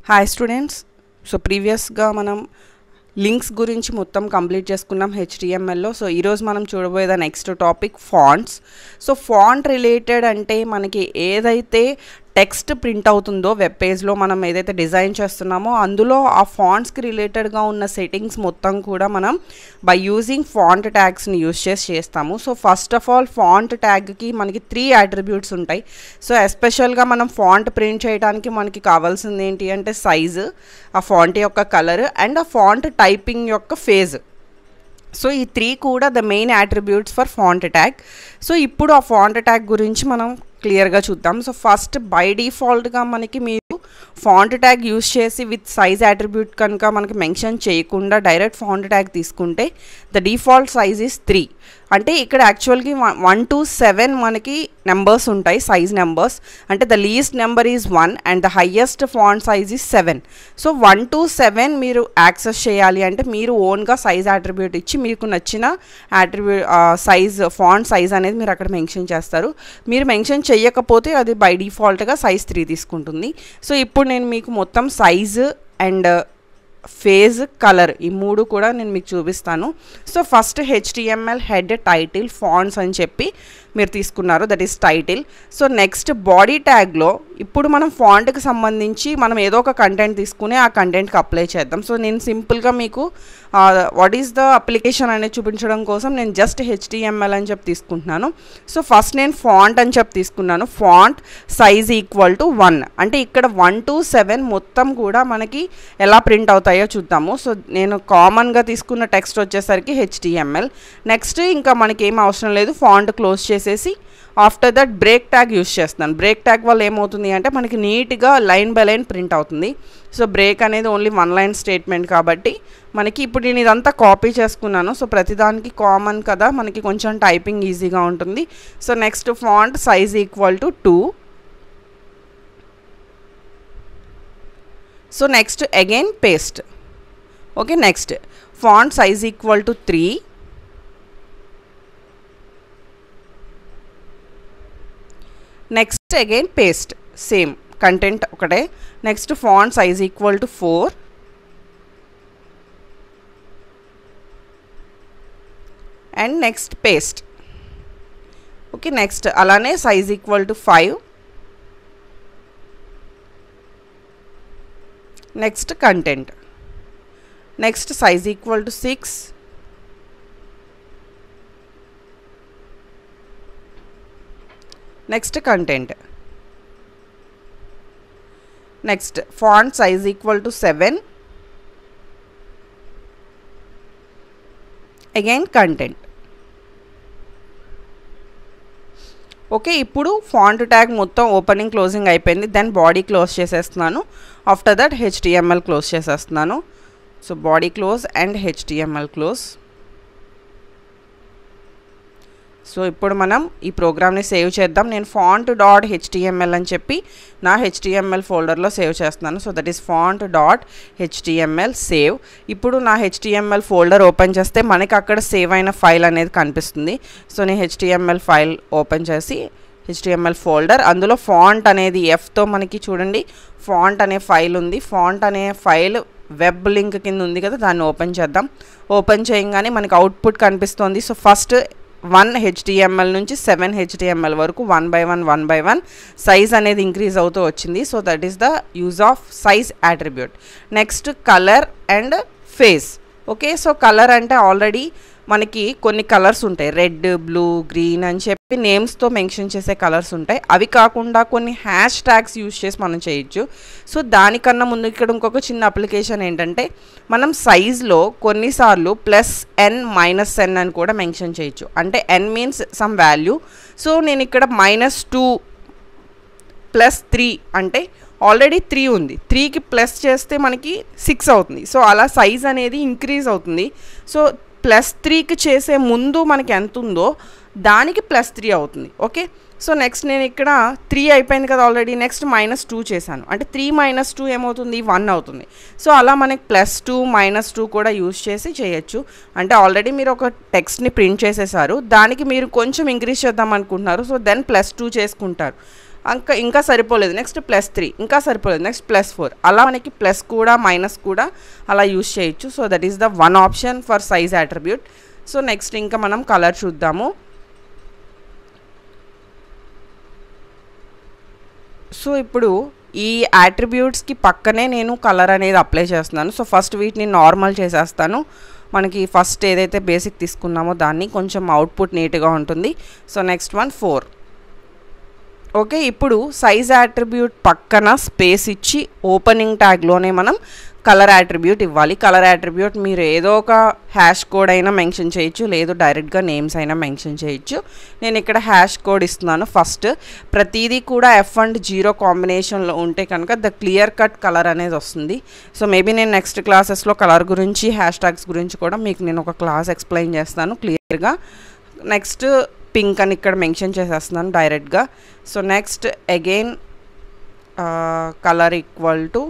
Hi students. So ప్రీవియస్గా మనం links గురించి మొత్తం కంప్లీట్ చేసుకున్నాం HTMLలో. సో ఈరోజు మనం చూడబోయేది next topic fonts. So font related అంటే మనకి ఏదైతే టెక్స్ట్ ప్రింట్ అవుతుందో వెబ్ పేజ్లో మనం ఏదైతే డిజైన్ చేస్తున్నామో అందులో ఆ ఫాంట్స్కి రిలేటెడ్గా ఉన్న సెట్టింగ్స్ మొత్తం కూడా మనం బై యూజింగ్ ఫాంట్ ట్యాగ్స్ని యూజ్ చేస్తాము. So first of all font ట్యాగ్కి మనకి 3 అట్రిబ్యూట్స్ ఉంటాయి. సో ఎస్పెషల్గా మనం ఫాంట్ ప్రింట్ చేయడానికి మనకి కావాల్సింది ఏంటి అంటే సైజు, ఆ ఫాంట్ యొక్క కలర్ అండ్ ఆ ఫాంట్ టైపింగ్ యొక్క ఫేజ్. సో ఈ 3 కూడా the main attributes for font tag. So ఇప్పుడు ఆ ఫాంట్ ట్యాగ్ గురించి మనం క్లియర్గా చూద్దాం. సో ఫస్ట్ బై డిఫాల్ట్గా మనకి మీరు ఫాంట్ ట్యాగ్ యూజ్ చేసి విత్ సైజ్ అట్రిబ్యూట్ కనుక మనకి మెన్షన్ చేయకుండా డైరెక్ట్ ఫాంట్ ట్యాగ్ తీసుకుంటే ద డిఫాల్ట్ సైజ్ ఈజ్ 3. అంటే ఇక్కడ యాక్చువల్గా 1 to 7 మనకి నెంబర్స్ ఉంటాయి, సైజ్ నెంబర్స్. అంటే the least number is 1 and the highest font size is 7. So 1 to 7 మీరు యాక్సెస్ చేయాలి అంటే మీరు ఓన్గా సైజ్ అట్రిబ్యూట్ ఇచ్చి మీకు నచ్చిన అట్రిబ్యూట్ సైజ్ ఫాంట్ సైజ్ అనేది మీరు అక్కడ మెన్షన్ చేస్తారు. మీరు మెన్షన్ చేయకపోతే అది బై డిఫాల్ట్గా సైజ్ 3 తీసుకుంటుంది. సో ఇప్పుడు నేను మీకు మొత్తం సైజు అండ్ ఫేజ్, కలర్ ఈ 3 కూడా నేను మీకు చూపిస్తాను. So first HTML head, title, fonts అని చెప్పి మీరు తీసుకున్నారు, that is title. So next body ట్యాగ్లో ఇప్పుడు మనం ఫాంట్కి సంబంధించి మనం ఏదో ఒక కంటెంట్ తీసుకుని ఆ కంటెంట్కి అప్లై చేద్దాం. సో నేను సింపుల్గా మీకు వాట్ ఈస్ ద అప్లికేషన్ అనేది చూపించడం కోసం నేను జస్ట్ HTML అని చెప్పి తీసుకుంటున్నాను. సో ఫస్ట్ నేను ఫాంట్ అని చెప్పి తీసుకున్నాను. Font size equal to 1. అంటే ఇక్కడ 1 to 7 మొత్తం కూడా మనకి ఎలా ప్రింట్ అవుతాయో చూద్దాము. సో నేను కామన్గా తీసుకున్న టెక్స్ట్ వచ్చేసరికి HTML. నెక్స్ట్ ఇంకా మనకి ఏం అవసరం లేదు, ఫాంట్ క్లోజ్ చేసేసి after that break tag use చేస్తున్నాను. బ్రేక్ ట్యాగ్ వల్ల ఏమవుతుంది అంటే మనకి నీట్గా లైన్ బై లైన్ ప్రింట్ అవుతుంది. సో బ్రేక్ అనేది ఓన్లీ 1 లైన్ స్టేట్మెంట్ కాబట్టి మనకి ఇప్పుడు నేను ఇదంతా కాపీ చేసుకున్నాను. సో ప్రతిదానికి కామన్ కదా, మనకి కొంచెం టైపింగ్ ఈజీగా ఉంటుంది. So next font size equal to 2. So next again paste. Okay, next font size equal to 3. Next again paste, same content ఒకటే. Next font size equal to 4. And next paste. Okay, next అలానే size equal to 5. Next content. Next size equal to 6. Next content. Next font size equal to 7. Again content. Okay, ఇప్పుడు font tag మొత్తం opening closing అయిపోయింది. Then body close చేసేస్తున్నాను. After that HTML close చేసేస్తున్నాను. So body close and HTML close. So ఇప్పుడు మనం ఈ ప్రోగ్రామ్ని save చేద్దాం. నేను font.html అని చెప్పి నా HTML ఫోల్డర్లో సేవ్ చేస్తున్నాను. So that is font.html save. ఇప్పుడు నా HTML ఫోల్డర్ ఓపెన్ చేస్తే మనకి అక్కడ సేవ్ అయిన ఫైల్ అనేది కనిపిస్తుంది. సో నేను HTML ఫైల్ ఓపెన్ చేసి HTML ఫోల్డర్, అందులో ఫాంట్ అనేది Fతో మనకి చూడండి ఫాంట్ అనే ఫైల్ ఉంది. ఫాంట్ అనే ఫైల్ వెబ్ లింక్ కింద ఉంది కదా, దాన్ని ఓపెన్ చేద్దాం. ఓపెన్ చేయగానే మనకి అవుట్పుట్ కనిపిస్తుంది. సో ఫస్ట్ 1 HTML నుంచి 7 HTML వరకు 1 by 1 సైజ్ అనేది ఇంక్రీజ్ అవుతూ వచ్చింది. So that is the use of size attribute. Next colour and face. Okay, so colour అంటే ఆల్రెడీ మనకి కొన్ని కలర్స్ ఉంటాయి, రెడ్, బ్లూ, గ్రీన్ అని చెప్పి నేమ్స్తో మెన్షన్ చేసే కలర్స్ ఉంటాయి. అవి కాకుండా కొన్ని హ్యాష్ ట్యాగ్స్ యూజ్ చేసి మనం చేయొచ్చు. సో దానికన్నా ముందు ఇక్కడ ఇంకొక చిన్న అప్లికేషన్ ఏంటంటే మనం సైజ్లో కొన్నిసార్లు +n -n అని కూడా మెన్షన్ చేయొచ్చు. అంటే n means some value. So నేను ఇక్కడ -2 +3 అంటే ఆల్రెడీ 3 ఉంది, 3కి ప్లస్ చేస్తే మనకి 6 అవుతుంది. సో అలా సైజ్ అనేది ఇంక్రీజ్ అవుతుంది. సో +3కి చేసే ముందు మనకి ఎంత ఉందో దానికి +3 అవుతుంది. ఓకే, సో నెక్స్ట్ నేను ఇక్కడ 3 అయిపోయింది కదా ఆల్రెడీ, నెక్స్ట్ -2 చేశాను అంటే 3 - 2 ఏమవుతుంది, 1 అవుతుంది. సో అలా మనకి +2 -2 కూడా యూజ్ చేసి చేయొచ్చు. అంటే ఆల్రెడీ మీరు ఒక టెక్స్ట్ని ప్రింట్ చేసేసారు, దానికి మీరు కొంచెం ఇంక్రీజ్ చేద్దాం అనుకుంటున్నారు. సో దెన్ +2 చేసుకుంటారు. ఇంకా సరిపోలేదు, నెక్స్ట్ +3, ఇంకా సరిపోలేదు, నెక్స్ట్ +4, అలా మనకి ప్లస్ కూడా మైనస్ కూడా అలా యూస్ చేయొచ్చు. So that is the one option for size attribute. So next ఇంకా మనం కలర్ చూద్దాము. సో ఇప్పుడు ఈ అట్రిబ్యూట్స్కి పక్కనే నేను కలర్ అనేది అప్లై చేస్తున్నాను. సో ఫస్ట్ వీటిని నార్మల్ చేసేస్తాను. మనకి ఫస్ట్ ఏదైతే బేసిక్ తీసుకున్నామో దాన్ని కొంచెం అవుట్పుట్ నీట్గా ఉంటుంది. So next one 4. ఓకే, ఇప్పుడు సైజ్ అట్రిబ్యూట్ పక్కన స్పేస్ ఇచ్చి ఓపెనింగ్ ట్యాగ్లోనే మనం కలర్ అట్రిబ్యూట్ ఇవ్వాలి. కలర్ అట్రిబ్యూట్ మీరు ఏదో ఒక హ్యాష్ కోడ్ అయినా మెన్షన్ చేయొచ్చు, లేదు డైరెక్ట్గా నేమ్స్ అయినా మెన్షన్ చేయొచ్చు. నేను ఇక్కడ హ్యాష్ కోడ్ ఇస్తున్నాను. ఫస్ట్ ప్రతిదీ కూడా F&0 కాంబినేషన్లో ఉంటే కనుక ద క్లియర్ కట్ కలర్ అనేది వస్తుంది. సో మేబీ నేను నెక్స్ట్ క్లాసెస్లో కలర్ గురించి హ్యాష్ ట్యాగ్స్ గురించి కూడా మీకు నేను ఒక క్లాస్ ఎక్స్ప్లెయిన్ చేస్తాను క్లియర్గా. నెక్స్ట్ పింక్ అని ఇక్కడ మెన్షన్ చేసేస్తున్నాను డైరెక్ట్గా. So next again colour equal to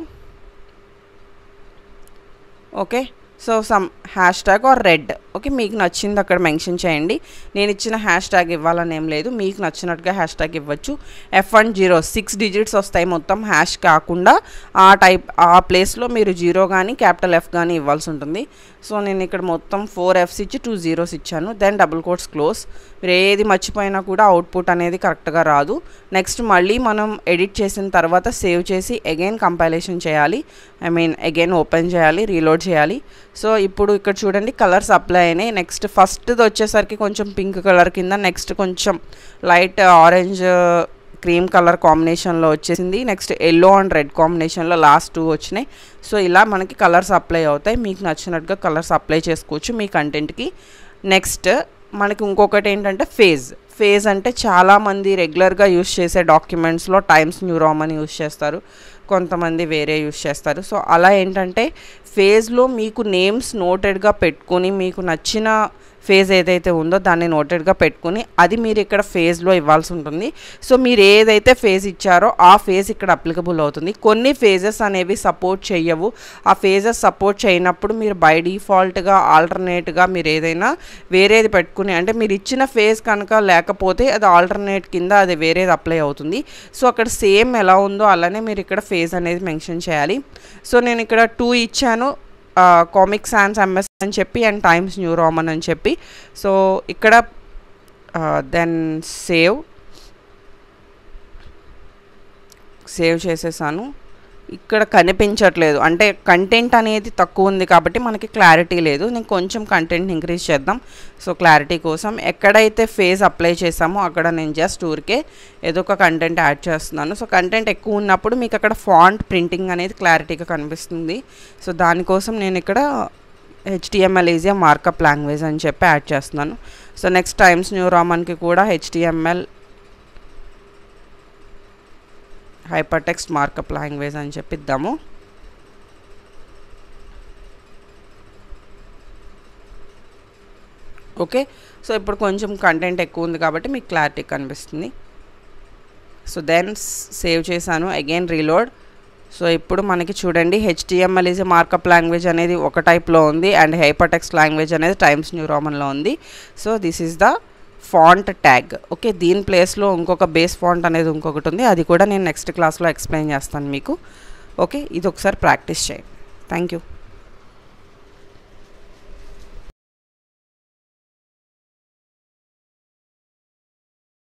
okay, so some hash tag or red. Okay, మీకు నచ్చింది అక్కడ మెన్షన్ చేయండి. నేను ఇచ్చిన హ్యాష్ ట్యాగ్ ఇవ్వాలని ఏం లేదు, మీకు నచ్చినట్టుగా హ్యాష్ ట్యాగ్ ఇవ్వచ్చు. F&0 6 డిజిట్స్ వస్తాయి మొత్తం, హ్యాష్ కాకుండా ఆ ప్లేస్లో మీరు 0 కానీ F కానీ ఇవ్వాల్సి ఉంటుంది. సో నేను ఇక్కడ మొత్తం 4 Fs ఇచ్చి 2 zeros ఇచ్చాను. Then double quotes close. మీరు ఏది మర్చిపోయినా కూడా అవుట్పుట్ అనేది కరెక్ట్గా రాదు. నెక్స్ట్ మళ్ళీ మనం ఎడిట్ చేసిన తర్వాత సేవ్ చేసి అగైన్ కంపైలేషన్ చేయాలి, అగైన్ ఓపెన్ చేయాలి, రీలోడ్ చేయాలి. సో ఇప్పుడు ఇక్కడ చూడండి కలర్స్ అప్లై అయినాయి. నెక్స్ట్ ఫస్ట్ది వచ్చేసరికి కొంచెం పింక్ కలర్ కింద, నెక్స్ట్ కొంచెం లైట్ ఆరెంజ్ క్రీమ్ కలర్ కాంబినేషన్లో వచ్చేసింది. నెక్స్ట్ ఎల్లో అండ్ రెడ్ కాంబినేషన్లో లాస్ట్ 2 వచ్చినాయి. సో ఇలా మనకి కలర్స్ అప్లై అవుతాయి. మీకు నచ్చినట్టుగా కలర్స్ అప్లై చేసుకోవచ్చు మీ కంటెంట్కి. నెక్స్ట్ మనకి ఇంకొకటి ఏంటంటే ఫేజ్ అంటే చాలామంది రెగ్యులర్గా యూస్ చేసే డాక్యుమెంట్స్లో టైమ్స్ న్యూ రోమన్ యూస్ చేస్తారు, కొంతమంది వేరే యూస్ చేస్తారు. సో అలా ఏంటంటే ఫేజ్లో మీకు నేమ్స్ నోటెడ్గా పెట్టుకొని మీకు నచ్చిన ఫేజ్ ఏదైతే ఉందో దాన్ని నోటెడ్గా పెట్టుకుని అది మీరు ఇక్కడ ఫేజ్లో ఇవ్వాల్సి ఉంటుంది. సో మీరు ఏదైతే ఫేజ్ ఇచ్చారో ఆ ఫేజ్ ఇక్కడ అప్లికబుల్ అవుతుంది. కొన్ని ఫేజెస్ అనేవి సపోర్ట్ చేయవు. ఆ ఫేజెస్ సపోర్ట్ చేయనప్పుడు మీరు బై డిఫాల్ట్గా ఆల్టర్నేట్గా మీరు ఏదైనా వేరేది పెట్టుకుని, అంటే మీరు ఇచ్చిన ఫేజ్ కనుక లేకపోతే అది ఆల్టర్నేట్ కింద అది వేరేది అప్లై అవుతుంది. సో అక్కడ సేమ్ ఎలా ఉందో అలానే మీరు ఇక్కడ ఫేజ్ అనేది మెన్షన్ చేయాలి. సో నేను ఇక్కడ 2 ఇచ్చాను, కామిక్ సాన్స్ MS అని చెప్పి అండ్ టైమ్స్ న్యూ రోమన్ అని చెప్పి. సో ఇక్కడ దెన్ సేవ్ చేసేసాను. ఇక్కడ కనిపించట్లేదు, అంటే కంటెంట్ అనేది తక్కువ ఉంది కాబట్టి మనకి క్లారిటీ లేదు. నేను కొంచెం కంటెంట్ ఇంక్రీజ్ చేద్దాం. సో క్లారిటీ కోసం ఎక్కడైతే ఫేజ్ అప్లై చేసామో అక్కడ నేను జస్ట్ ఊరికే ఏదో ఒక కంటెంట్ యాడ్ చేస్తున్నాను. సో కంటెంట్ ఎక్కువ ఉన్నప్పుడు మీకు అక్కడ ఫాంట్ ప్రింటింగ్ అనేది క్లారిటీగా కనిపిస్తుంది. సో దానికోసం నేను ఇక్కడ HTML is a markup language అని చెప్పి యాడ్ చేస్తున్నాను. సో నెక్స్ట్ టైమ్స్ న్యూ రోమన్కి కూడా HTML hyper text markup language అని చెప్పిద్దాము. ఓకే, సో ఇప్పుడు కొంచెం కంటెంట్ ఎక్కువ ఉంది కాబట్టి మీకు క్లారిటీ కనిపిస్తుంది. సో దెన్ సేవ్ చేశాను, అగైన్ రీలోడ్. సో ఇప్పుడు మనకి చూడండి HTML is a markup language అనేది ఒక టైప్లో ఉంది అండ్ హైపర్ టెక్స్ట్ లాంగ్వేజ్ అనేది టైమ్స్ న్యూ రోమన్లో ఉంది. So this is the font tag. Okay, దీని ప్లేస్లో ఇంకొక బేస్ ఫాంట్ అనేది ఇంకొకటి ఉంది, అది కూడా నేను నెక్స్ట్ క్లాస్లో ఎక్స్ప్లెయిన్ చేస్తాను మీకు. ఓకే, ఇది ఒకసారి ప్రాక్టీస్ చేయండి. Thank you.